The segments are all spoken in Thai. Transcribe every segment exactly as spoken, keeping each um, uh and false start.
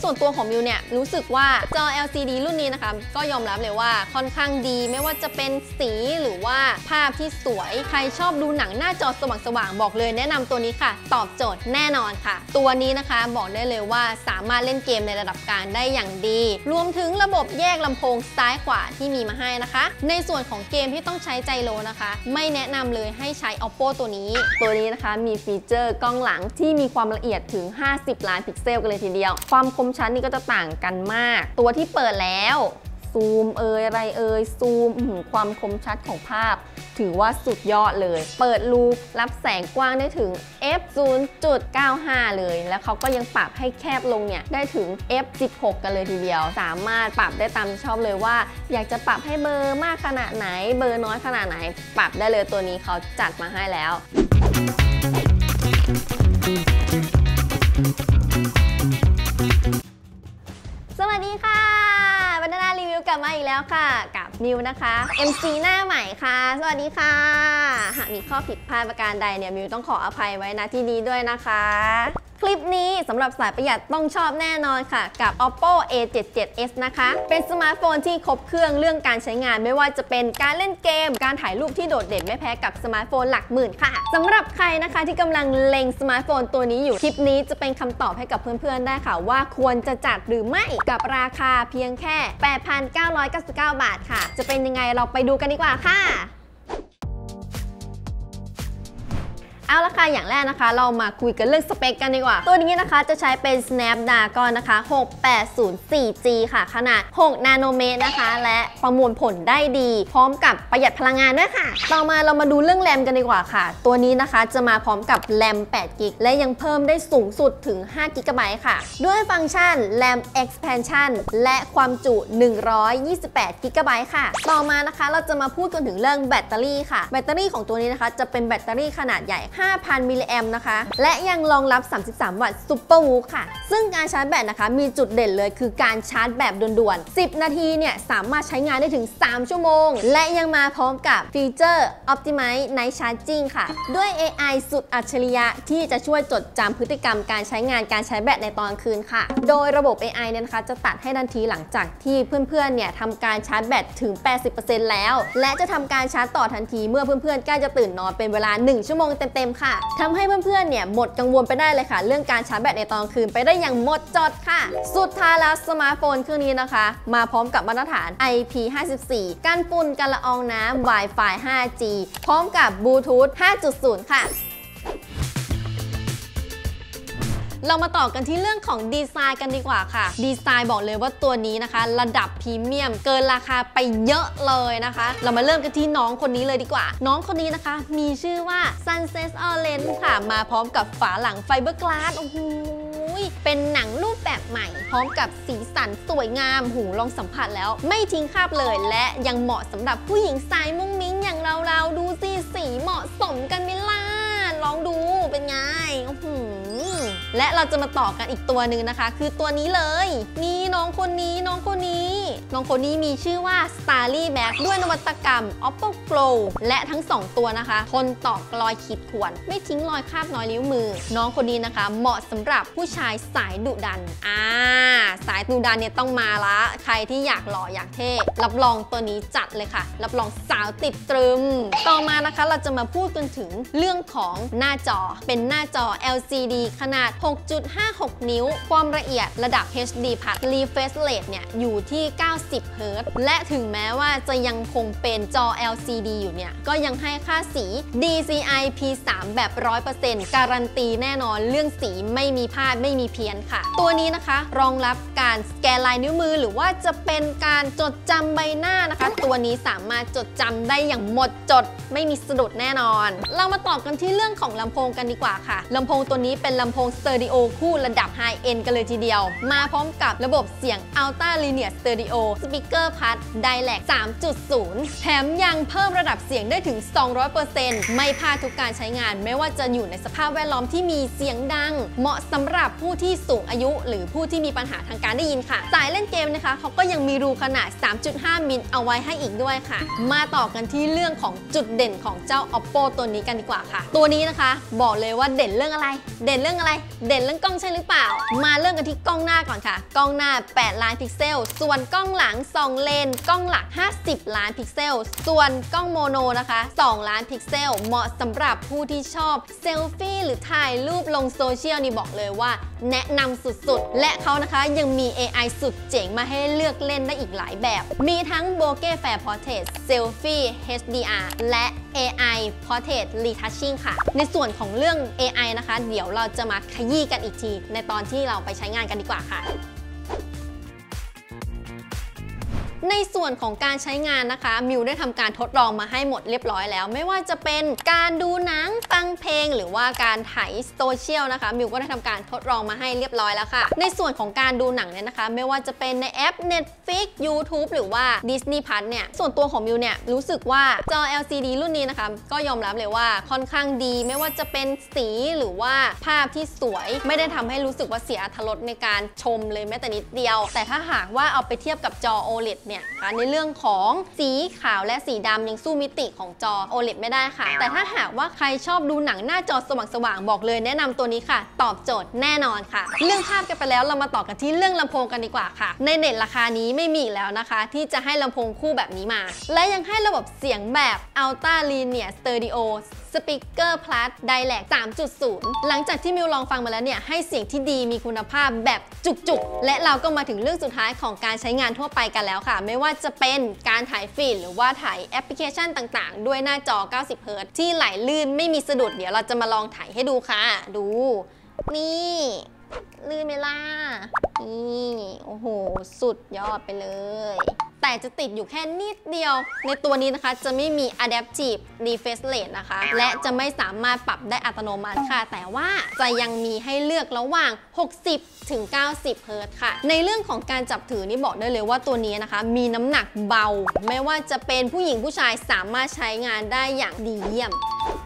ส่วนตัวของมิวเนี่ยรู้สึกว่าจอ แอล ซี ดี รุ่นนี้นะคะก็ยอมรับเลยว่าค่อนข้างดีไม่ว่าจะเป็นสีหรือว่าภาพที่สวยใครชอบดูหนังหน้าจอสว่างๆบอกเลยแนะนำตัวนี้ค่ะตอบโจทย์แน่นอนค่ะตัวนี้นะคะบอกได้เลยว่าสามารถเล่นเกมในระดับกลางได้อย่างดีรวมถึงระบบแยกลำโพงซ้ายขวาที่มีมาให้นะคะในส่วนของเกมที่ต้องใช้ไจโรนะคะไม่แนะนำเลยให้ใช้ Oppo ตัวนี้ตัวนี้นะคะมีฟีเจอร์กล้องหลังที่มีความละเอียดถึงห้าสิบล้านพิกเซลกันเลยทีเดียวความคมชัดนี่ก็จะต่างกันมากตัวที่เปิดแล้วซูมเอยอะไรเอยซูมความคมชัดของภาพถือว่าสุดยอดเลยเปิดรูรับแสงกว้างได้ถึง เอฟ ศูนย์จุดเก้าห้า เลยแล้วเขาก็ยังปรับให้แคบลงเนี่ยได้ถึง เอฟ สิบหก กันเลยทีเดียวสามารถปรับได้ตามชอบเลยว่าอยากจะปรับให้เบอร์มากขนาดไหนเบอร์น้อยขนาดไหนปรับได้เลยตัวนี้เขาจัดมาให้แล้วสวัสดีค่ะบรรณารีวิวกลับมาอีกแล้วค่ะกับมิวนะคะ เอ็ม ซี หน้าใหม่ค่ะสวัสดีค่ะหากมีข้อผิดพลาดประการใดเนี่ยมิวต้องขออภัยไว้ณที่นี้ด้วยนะคะคลิปนี้สำหรับสายประหยัดต้องชอบแน่นอนค่ะกับ Oppo เอ เจ็ดสิบเจ็ด เอส นะคะเป็นสมาร์ทโฟนที่ครบเครื่องเรื่องการใช้งานไม่ว่าจะเป็นการเล่นเกมการถ่ายรูปที่โดดเด่นไม่แพ้กับสมาร์ทโฟนหลักหมื่นค่ะสำหรับใครนะคะที่กำลังเล็งสมาร์ทโฟนตัวนี้อยู่คลิปนี้จะเป็นคำตอบให้กับเพื่อนๆได้ค่ะว่าควรจะจัดหรือไม่กับราคาเพียงแค่ แปดพันเก้าร้อยเก้าสิบเก้า บาทค่ะจะเป็นยังไงเราไปดูกันดีกว่าค่ะเอาละค่ะอย่างแรกนะคะเรามาคุยกันเรื่องสเปคกันดีกว่าตัวนี้นะคะจะใช้เป็น Snapdragon นะคะหกแปดศูนย์สี่ จี ค่ะขนาดหกนาโนเมตรนะคะและประมวลผลได้ดีพร้อมกับประหยัดพลังงานด้วยค่ะต่อมาเรามาดูเรื่องแรมกันดีกว่าค่ะตัวนี้นะคะจะมาพร้อมกับแรมแปดกิกและยังเพิ่มได้สูงสุดถึงห้ากิกะไบต์ค่ะด้วยฟังก์ชัน RAM Expansion และความจุหนึ่งร้อยยี่สิบแปดกิกะไบต์ค่ะต่อมานะคะเราจะมาพูดกันถึงเรื่องแบตเตอรี่ค่ะแบตเตอรี่ของตัวนี้นะคะจะเป็นแบตเตอรี่ขนาดใหญ่ห้าพัน มิลลิแอมป์นะคะและยังรองรับสามสิบสามวัตต์ซุปเปอร์วูฟค่ะซึ่งการชาร์จแบตนะคะมีจุดเด่นเลยคือการชาร์จแบบด่วนๆสิบนาทีเนี่ยสามารถใช้งานได้ถึงสามชั่วโมงและยังมาพร้อมกับฟีเจอร์ Optimize Night Charging ค่ะด้วย เอ ไอ สุดอัจฉริยะที่จะช่วยจดจำพฤติกรรมการใช้งานการใช้แบตในตอนคืนค่ะโดยระบบ เอ ไอ เนี่ยนะคะจะตัดให้ทันทีหลังจากที่เพื่อนๆเนี่ยทำการชาร์จแบตถึง แปดสิบเปอร์เซ็นต์ แล้วและจะทำการชาร์จต่อทันทีเมื่อเพื่อนๆใกล้จะตื่นนอนเป็นเวลาหนึ่งชั่วโมงเต็มๆค่ะทำให้เพื่อนๆเนี่ยหมดกังวลไปได้เลยค่ะเรื่องการชาร์จแบตในตอนคืนไปได้อย่างหมดจดค่ะสุดท้ายแล้วสมาร์ทโฟนเครื่องนี้นะคะมาพร้อมกับมาตรฐาน ไอ พี ห้าสิบสี่ กันฝุ่นกันละอองน้ำ Wi-Fi ห้าจี พร้อมกับบลูทูธ ห้าจุดศูนย์ ค่ะเรามาต่อกันที่เรื่องของดีไซน์กันดีกว่าค่ะดีไซน์บอกเลยว่าตัวนี้นะคะระดับพรีเมียมเกินราคาไปเยอะเลยนะคะเรามาเริ่มกันที่น้องคนนี้เลยดีกว่าน้องคนนี้นะคะมีชื่อว่า Sunset Orange ค่ะมาพร้อมกับฝาหลังไฟเบอร์กลาสโอ้โหเป็นหนังรูปแบบใหม่พร้อมกับสีสันสวยงามหูลองสัมผัสแล้วไม่ทิ้งคราบเลยและยังเหมาะสำหรับผู้หญิงสายมุ้งมิ้งอย่างเราๆดูสิสีเหมาะสมกันไหมล่ะลองดูเป็นไงโอ้โหและเราจะมาต่อกันอีกตัวหนึ่งนะคะคือตัวนี้เลยนี่น้องคนนี้น้องคนนี้น้องคนนี้มีชื่อว่า Starry Max ด้วยนวัตกรรม Oppo Flow และทั้งสองตัวนะคะทนต่อรอยขีดข่วนไม่ทิ้งรอยคราบน้อยนิ้วมือน้องคนนี้นะคะเหมาะสำหรับผู้ชายสายดุดันอ่าสายดุดันเนี่ยต้องมาละใครที่อยากหล่ออยากเท่รับรองตัวนี้จัดเลยค่ะรับรองสาวติดตรึมต่อมานะคะเราจะมาพูดกันถึงเรื่องของหน้าจอเป็นหน้าจอ แอล ซี ดี ขนาด หกจุดห้าหก นิ้วความละเอียดระดับ เอช ดี พัด Refresh Rate เนี่ยอยู่ที่เก้าสิบเฮิร์ตซ์และถึงแม้ว่าจะยังคงเป็นจอ แอล ซี ดี อยู่เนี่ยก็ยังให้ค่าสี ดี ซี ไอ พี สาม แบบ ร้อยเปอร์เซ็นต์ การันตีแน่นอนเรื่องสีไม่มีพลาดไม่มีเพี้ยนค่ะตัวนี้นะคะรองรับการสแกนลายนิ้วมือหรือว่าจะเป็นการจดจำใบหน้านะคะตัวนี้สามารถจดจำได้อย่างหมดจดไม่มีสะดุดแน่นอนเรามาต่อกันที่เรื่องของลำโพงกันดีกว่าค่ะลำโพงตัวนี้เป็นลำโพงสเตอริโอคู่ระดับไฮเอ็นกันเลยทีเดียวมาพร้อมกับระบบเสียง Ultra Linear Stereo Speaker Pad Direct สามจุดศูนย์ แถมยังเพิ่มระดับเสียงได้ถึง สองร้อยเปอร์เซ็นต์ ไม่พลาดทุกการใช้งานไม่ว่าจะอยู่ในสภาพแวดล้อมที่มีเสียงดังเหมาะสำหรับผู้ที่สูงอายุหรือผู้ที่มีปัญหาทางการได้ยินค่ะสายเล่นเกมนะคะเขาก็ยังมีรูขนาด สามจุดห้า มิลเอาไว้ให้อีกด้วยค่ะมาต่อกันที่เรื่องของจุดเด่นของเจ้า Oppo ตัวนี้กันดีกว่าค่ะตัวนี้นะคะนะคะบอกเลยว่าเด่นเรื่องอะไรเด่นเรื่องอะไรเด่นเรื่องกล้องใช่หรือเปล่ามาเริ่มกันที่กล้องหน้าก่อนค่ะกล้องหน้าแปดล้านพิกเซลส่วนกล้องหลังสองเลนกล้องหลักห้าสิบล้านพิกเซลส่วนกล้องโมโนนะคะสองล้านพิกเซลเหมาะสำหรับผู้ที่ชอบเซลฟี่หรือถ่ายรูปลงโซเชียลนี่บอกเลยว่าแนะนำสุดๆและเขานะคะยังมี เอ ไอ สุดเจ๋งมาให้เลือกเล่นได้อีกหลายแบบมีทั้ง Bokeh Fair Portrait Selfie เอช ดี อาร์ และ เอ ไอ Portrait Retouching ค่ะในส่วนของเรื่อง เอ ไอ นะคะเดี๋ยวเราจะมาขยี้กันอีกทีในตอนที่เราไปใช้งานกันดีกว่าค่ะในส่วนของการใช้งานนะคะมิวได้ทำการทดลองมาให้หมดเรียบร้อยแล้วไม่ว่าจะเป็นการดูหนังฟังเพลงหรือว่าการถ่ายโซเชียลนะคะมิวก็ได้ทำการทดลองมาให้เรียบร้อยแล้วค่ะในส่วนของการดูหนังเนี่ยนะคะไม่ว่าจะเป็นในแอป Netflix YouTube หรือว่า Disney Plus เนี่ยส่วนตัวของมิวเนี่ยรู้สึกว่าจอ แอล ซี ดี รุ่นนี้นะคะก็ยอมรับเลยว่าค่อนข้างดีไม่ว่าจะเป็นสีหรือว่าภาพที่สวยไม่ได้ทำให้รู้สึกว่าเสียอรรถรสในการชมเลยแม้แต่นิดเดียวแต่ถ้าหากว่าเอาไปเทียบกับจอ โอ แอล อี ดี เนี่ยในเรื่องของสีขาวและสีดำยังสู้มิติของจอ โอ แอล อี ดี ไม่ได้ค่ะแต่ถ้าหากว่าใครชอบดูหนังหน้าจอสว่างๆบอกเลยแนะนำตัวนี้ค่ะตอบโจทย์แน่นอนค่ะเรื่องภาพกันไปแล้วเรามาต่อกันที่เรื่องลำโพงกันดีกว่าค่ะในเน็ตราคานี้ไม่มีแล้วนะคะที่จะให้ลำโพงคู่แบบนี้มาและยังให้ระบบเสียงแบบ Ultra Linear Stereo Speaker Plus Direct สามจุดศูนย์ หลังจากที่มิวลองฟังมาแล้วเนี่ยให้เสียงที่ดีมีคุณภาพแบบจุกๆและเราก็มาถึงเรื่องสุดท้ายของการใช้งานทั่วไปกันแล้วค่ะไม่ว่าจะเป็นการถ่ายฟีดหรือว่าถ่ายแอปพลิเคชันต่างๆด้วยหน้าจอเก้าสิบเฮิร์ตซ์ที่ไหลลื่นไม่มีสะดุดเดี๋ยวเราจะมาลองถ่ายให้ดูค่ะดูนี่ลื่นไหมล่ะนี่โอ้โหสุดยอดไปเลยแต่จะติดอยู่แค่นิดเดียวในตัวนี้นะคะจะไม่มี Adaptive Refresh Rate นะคะและจะไม่สามารถปรับได้อัตโนมัติค่ะแต่ว่าจะยังมีให้เลือกระหว่างหกสิบถึงเก้าสิบเฮิร์ตซ์ค่ะในเรื่องของการจับถือนี่บอกได้เลยว่าตัวนี้นะคะมีน้ำหนักเบาไม่ว่าจะเป็นผู้หญิงผู้ชายสามารถใช้งานได้อย่างดีเยี่ยม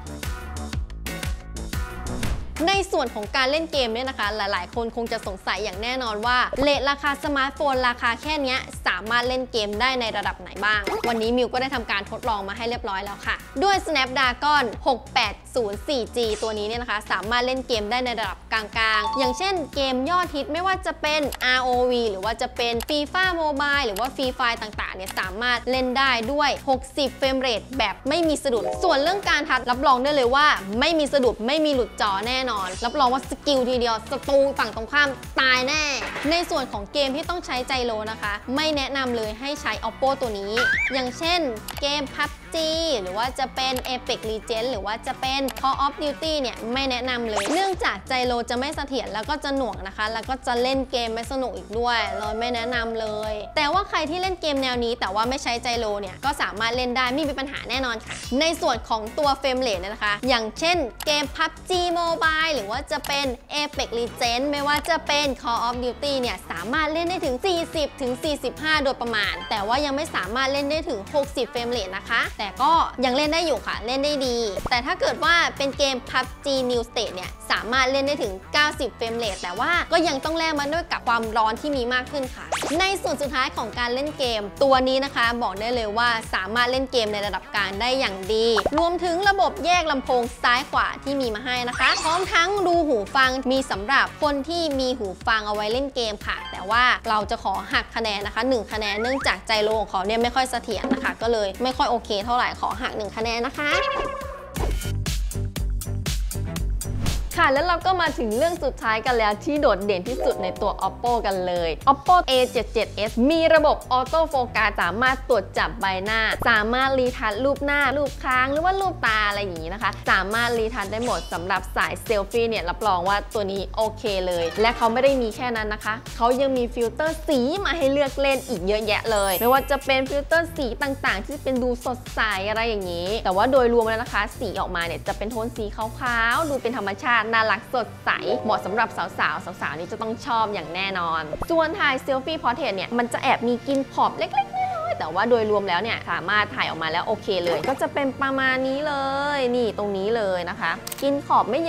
ในส่วนของการเล่นเกมเนี่ยนะคะหลายๆคนคงจะสงสัยอย่างแน่นอนว่าเรทราคาสมาร์ทโฟนราคาแค่นี้สามารถเล่นเกมได้ในระดับไหนบ้างวันนี้มิวก็ได้ทำการทดลองมาให้เรียบร้อยแล้วค่ะด้วย Snapdragon หกแปดศูนย์ โฟร์จี ตัวนี้เนี่ยนะคะสามารถเล่นเกมได้ในระดับกลางๆอย่างเช่นเกมยอดฮิตไม่ว่าจะเป็น อาร์ โอ วี หรือว่าจะเป็น FIFA Mobile หรือว่า Free Fire ต่างๆเนี่ยสามารถเล่นได้ด้วยหกสิบเฟรมเรทแบบไม่มีสะดุดส่วนเรื่องการทัชรับรองได้เลยว่าไม่มีสะดุดไม่มีหลุดจอแน่นอนรับรองว่าสกิลทีเดียวศัตรูฝั่งตรงข้ามตายแน่ในส่วนของเกมที่ต้องใช้ไจโรนะคะไม่แนะนำเลยให้ใช้ Oppo ตัวนี้อย่างเช่นเกม พับจี หรือว่าจะเป็น Apex Legends หรือว่าจะเป็น Call of Duty เนี่ยไม่แนะนำเลยเนื่องจากไจโรจะไม่เสถียรแล้วก็จะหน่วงนะคะแล้วก็จะเล่นเกมไม่สนุกอีกด้วยเลยไม่แนะนำเลยแต่ว่าใครที่เล่นเกมแนวนี้แต่ว่าไม่ใช้ไจโรเนี่ยก็สามารถเล่นได้ไม่มีปัญหาแน่นอนค่ะในส่วนของตัวเฟรมเรทนะคะอย่างเช่นเกม พับจี Mobile หรือว่าจะเป็น Apex Legends ไม่ว่าจะเป็น Call of Duty เนี่ยสามารถเล่นได้ถึง สี่สิบถึงสี่สิบห้า โดยประมาณแต่ว่ายังไม่สามารถเล่นได้ถึง หกสิบ เฟรมเรทนะคะแต่ก็ยังเล่นได้อยู่ค่ะเล่นได้ดีแต่ถ้าเกิดว่าเป็นเกม พับจี New State เนี่ยสามารถเล่นได้ถึง เก้าสิบ เฟรมเรทแต่ว่าก็ยังต้องแลกมาด้วยกับความร้อนที่มีมากขึ้นค่ะในส่วนสุดท้ายของการเล่นเกมตัวนี้นะคะบอกได้เลยว่าสามารถเล่นเกมในระดับกลางได้อย่างดีรวมถึงระบบแยกลำโพงซ้ายขวาที่มีมาให้นะคะพร้อมทั้งรูหูฟังมีสำหรับคนที่มีหูฟังเอาไว้เล่นเกมค่ะแต่ว่าเราจะขอหักคะแนนนะคะหนึ่งคะแนนเนื่องจากไจโรของเขาเนี่ยไม่ค่อยเสถียรนะคะก็เลยไม่ค่อยโอเคเท่าไหร่ขอหักหนึ่งคะแนนนะคะค่ะแล้วเราก็มาถึงเรื่องสุดท้ายกันแล้วที่โดดเด่นที่สุดในตัว Oppo กันเลย Oppo เอ เจ็ดสิบเจ็ด เอส มีระบบออโต้โฟกัสสามารถตรวจจับใบหน้าสามารถรีทัชรูปหน้ารูปค้างหรือว่ารูปตาอะไรอย่างนี้นะคะสามารถรีทัชได้หมดสำหรับสายเซลฟี่เนี่ยรับรองว่าตัวนี้โอเคเลยและเขาไม่ได้มีแค่นั้นนะคะเขายังมีฟิลเตอร์สีมาให้เลือกเล่นอีกเยอะแยะเลยไม่ว่าจะเป็นฟิลเตอร์สีต่างๆที่เป็นดูสดใสอะไรอย่างนี้แต่ว่าโดยรวมแล้วนะคะสีออกมาเนี่ยจะเป็นโทนสีขาวๆดูเป็นธรรมชาติน่ารักสดใสเหมาะสำหรับสาวๆสาวๆนี่จะต้องชอบอย่างแน่นอนส่วนถ่ายเซลฟี่พอร์เทรตเนี่ยมันจะแอบมีกินขอบเล็กๆน้อยๆแต่ว่าโดยรวมแล้วเนี่ยสามารถถ่ายออกมาแล้วโอเคเลยก็จะเป็นประมาณนี้เลยนี่ตรงนี้เลยนะคะกินขอบไม่เยอะ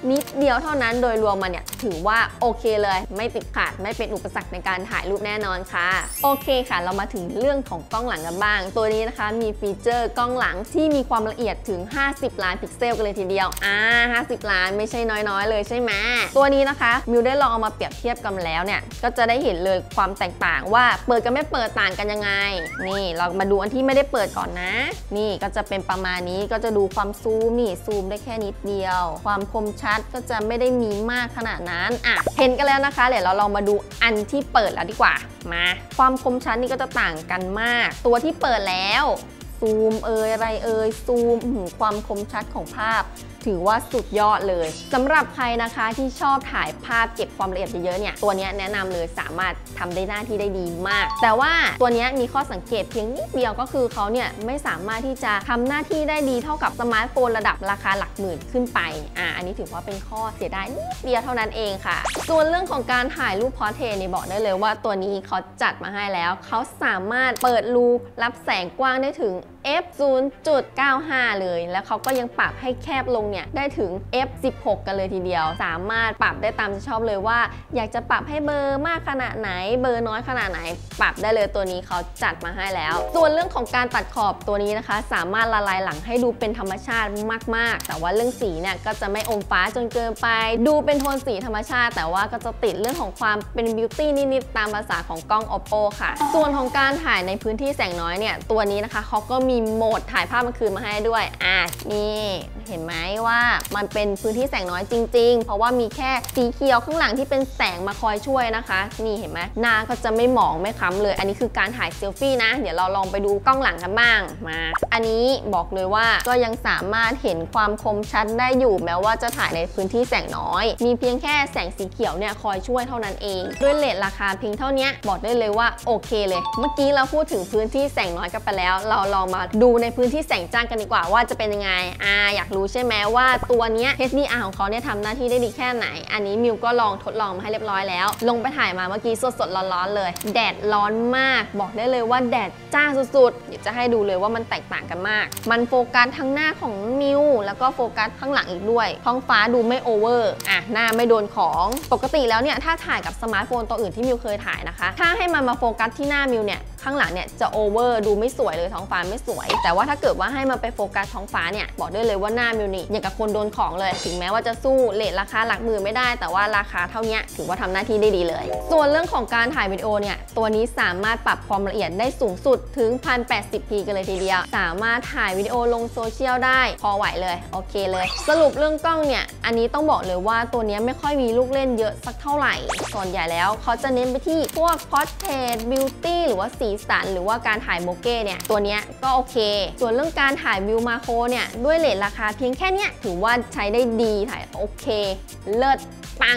นิดเดียวเท่านั้นโดยรวมมันเนี่ยถือว่าโอเคเลยไม่ติดขัดไม่เป็นอุปสรรคในการถ่ายรูปแน่นอนค่ะโอเคค่ะเรามาถึงเรื่องของกล้องหลังกันบ้างตัวนี้นะคะมีฟีเจอร์กล้องหลังที่มีความละเอียดถึงห้าสิบล้านพิกเซลกันเลยทีเดียวอ่าห้าสิบล้านไม่ใช่น้อยๆเลยใช่ไหมตัวนี้นะคะมิวได้ลองเอามาเปรียบเทียบกันแล้วเนี่ยก็จะได้เห็นเลยความแตกต่างว่าเปิดกับไม่เปิดต่างกันยังไงนี่เรามาดูอันที่ไม่ได้เปิดก่อนนะนี่ก็จะเป็นประมาณนี้ก็จะดูความซูมนี่ซูมได้แค่นิดเดียวความคมชัดก็จะไม่ได้มีมากขนาดนั้นอ่ะเห็นกันแล้วนะคะเดี๋ยวเราลองมาดูอันที่เปิดแล้วดีกว่ามาความคมชัดนี่ก็จะต่างกันมากตัวที่เปิดแล้วซูมเอยอะไรเอยซูมความคมชัดของภาพถือว่าสุดยอดเลยสำหรับใครนะคะที่ชอบถ่ายภาพเก็บความละเอียดเยอะๆเนี่ยตัวนี้แนะนำเลยสามารถทำได้หน้าที่ได้ดีมากแต่ว่าตัวนี้มีข้อสังเกตเพียงนิดเดียวก็คือเขาเนี่ยไม่สามารถที่จะทำหน้าที่ได้ดีเท่ากับสมาร์ทโฟนระดับราคาหลักหมื่นขึ้นไปอ่าอันนี้ถือว่าเป็นข้อเสียดายนิดเดียวเท่านั้นเองค่ะส่วนเรื่องของการถ่ายรูปพอร์เทรตเนี่ยบอกได้เลยว่าตัวนี้เขาจัดมาให้แล้วเขาสามารถเปิดรูรับแสงกว้างได้ถึง เอฟ ศูนย์จุดเก้าห้า เลยแล้วเขาก็ยังปรับให้แคบลงเนี่ยได้ถึง เอฟ สิบหก กันเลยทีเดียวสามารถปรับได้ตามที่ชอบเลยว่าอยากจะปรับให้เบอร์มากขนาดไหนเบอร์น้อยขนาดไหนปรับได้เลยตัวนี้เขาจัดมาให้แล้วส่วนเรื่องของการตัดขอบตัวนี้นะคะสามารถละลายหลังให้ดูเป็นธรรมชาติมากๆแต่ว่าเรื่องสีเนี่ยก็จะไม่อมฟ้าจนเกินไปดูเป็นโทนสีธรรมชาติแต่ว่าก็จะติดเรื่องของความเป็นบิวตี้นิดๆตามภาษาของกล้อง Oppo ค่ะส่วนของการถ่ายในพื้นที่แสงน้อยเนี่ยตัวนี้นะคะเขาก็มีโหมดถ่ายภาพกลางคืนมาให้ด้วยอ่ะนี่เห็นไหมว่ามันเป็นพื้นที่แสงน้อยจริงๆเพราะว่ามีแค่สีเขียวข้างหลังที่เป็นแสงมาคอยช่วยนะคะนี่เห็นไหมหน้าก็จะไม่หมองไม่ค้ำเลยอันนี้คือการถ่ายเซลฟี่นะเดี๋ยวเราลองไปดูกล้องหลังกันบ้างมาอันนี้บอกเลยว่าก็ยังสามารถเห็นความคมชัดได้อยู่แม้ว่าจะถ่ายในพื้นที่แสงน้อยมีเพียงแค่แสงสีเขียวเนี่ยคอยช่วยเท่านั้นเองด้วยเรทราคาเพียงเท่านี้บอกได้เลยว่าโอเคเลยเมื่อกี้เราพูดถึงพื้นที่แสงน้อยกันไปแล้วเราลองมาดูในพื้นที่แสงจ้ากันดีกว่าว่าจะเป็นยังไงอ่าอยากรู้ใช่ไหมว่าตัวเนี้ย เอช ดี อาร์ ของเขาเนี่ยทำหน้าที่ได้ดีแค่ไหนอันนี้มิวก็ลองทดลองมาให้เรียบร้อยแล้วลงไปถ่ายมาเมื่อกี้สดๆร้อนๆเลยแดดร้อนมากบอกได้เลยว่าแดดจ้าสุดๆเดี๋ยวจะให้ดูเลยว่ามันแตกต่างกันมากมันโฟกัสทั้งหน้าของมิวแล้วก็โฟกัสข้างหลังอีกด้วยท้องฟ้าดูไม่โอเวอร์อ่ะหน้าไม่โดนของปกติแล้วเนี่ยถ้าถ่ายกับสมาร์ทโฟนตัวอื่นที่มิวเคยถ่ายนะคะถ้าให้มันมาโฟกัสที่หน้ามิวเนี่ยข้างหลังเนี่ยจะโอเวอร์ดูไม่สวยเลยท้องฟ้าไม่สวยแต่ว่าถ้าเกิดว่าให้มันไปโฟกัสท้องฟ้าเนี่ยบอกได้เลยว่าหน้ามิวนี่อย่างกับคนโดนของเลยถึงแม้ว่าจะสู้เรทราคาหลักหมื่นไม่ได้แต่ว่าราคาเท่านี้ถือว่าทำหน้าที่ได้ดีเลยส่วนเรื่องของการถ่ายวิดีโอเนี่ยตัวนี้สามารถปรับความละเอียดได้สูงสุดถึง หนึ่งพันแปดสิบพี กันเลยทีเดียวสามารถถ่ายวิดีโอลงโซเชียลได้พอไหวเลยโอเคเลยสรุปเรื่องกล้องเนี่ยอันนี้ต้องบอกเลยว่าตัวนี้ไม่ค่อยมีลูกเล่นเยอะสักเท่าไหร่ส่วนใหญ่แล้วเขาจะเน้นไปที่พวก Portrait Beauty หรือว่าสีสันหรือว่าการถ่ายโบเก้เนี่ยตัวนี้ก็โอเคส่วนเรื่องการถ่ายวิวมาโครเนี่ยด้วยเรทราคาเพียงแค่นี้ถือว่าใช้ได้ดีถ่ายโอเคเลิศปัง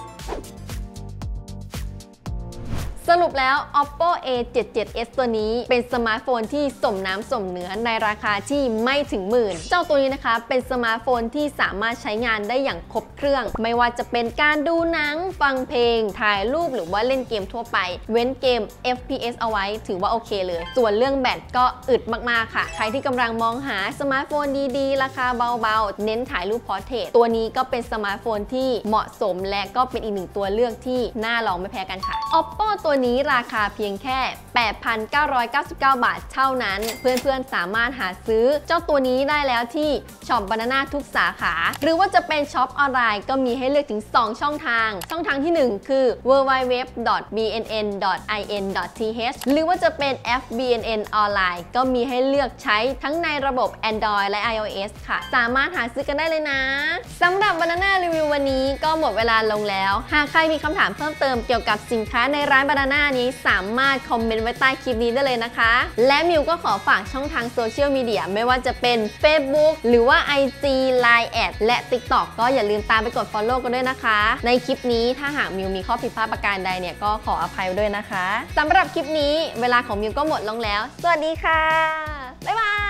สรุปแล้ว Oppo เอ เจ็ดสิบเจ็ด เอส ตัวนี้เป็นสมาร์ทโฟนที่สมน้ำสมเนื้อในราคาที่ไม่ถึงหมื่นเจ้าตัวนี้นะคะเป็นสมาร์ทโฟนที่สามารถใช้งานได้อย่างครบเครื่องไม่ว่าจะเป็นการดูหนังฟังเพลงถ่ายรูปหรือว่าเล่นเกมทั่วไปเว้นเกม เอฟ พี เอส เอาไว้ถือว่าโอเคเลยส่วนเรื่องแบตก็อึดมากๆค่ะใครที่กำลังมองหาสมาร์ทโฟนดีๆราคาเบาๆเน้นถ่ายรูปพอร์เทรตตัวนี้ก็เป็นสมาร์ทโฟนที่เหมาะสมและก็เป็นอีกหนึ่งตัวเลือกที่น่าลองไม่แพ้กันค่ะ Oppo ตัวนี้ราคาเพียงแค่ แปดพันเก้าร้อยเก้าสิบเก้า บาทเท่านั้นเพื่อนๆสามารถหาซื้อเจ้าตัวนี้ได้แล้วที่ช็อปบานาน่าทุกสาขาหรือว่าจะเป็นช็อปออนไลน์ก็มีให้เลือกถึงสองช่องทางช่องทางที่หนึ่งคือ ดับเบิลยู ดับเบิลยู ดับเบิลยู ดอท บี เอ็น เอ็น ดอท ไอ เอ็น ดอท ที เอช หรือว่าจะเป็นแอป บี เอ็น เอ็น ออนไลน์ก็มีให้เลือกใช้ทั้งในระบบ Android และ iOS ค่ะสามารถหาซื้อกันได้เลยนะสำหรับ Banana Review วันนี้ก็หมดเวลาลงแล้วหากใครมีคำถามเพิ่มเติมเกี่ยวกับสินค้าในร้าน Banana นี้สามารถคอมเมนต์ไว้ใต้คลิปนี้ได้เลยนะคะและมิวก็ขอฝากช่องทางโซเชียลมีเดียไม่ว่าจะเป็น Facebook หรือว่า ไอ จี ไลน์ แอด และ TikTok ก็อย่าลืมตามไปกด Follow กันด้วยนะคะในคลิปนี้ถ้าหากมิวมีข้อผิดพลาดประการใดเนี่ยก็ขออภัยด้วยนะคะสำหรับคลิปนี้เวลาของมิวก็หมดลงแล้วสวัสดีค่ะบ๊ายบาย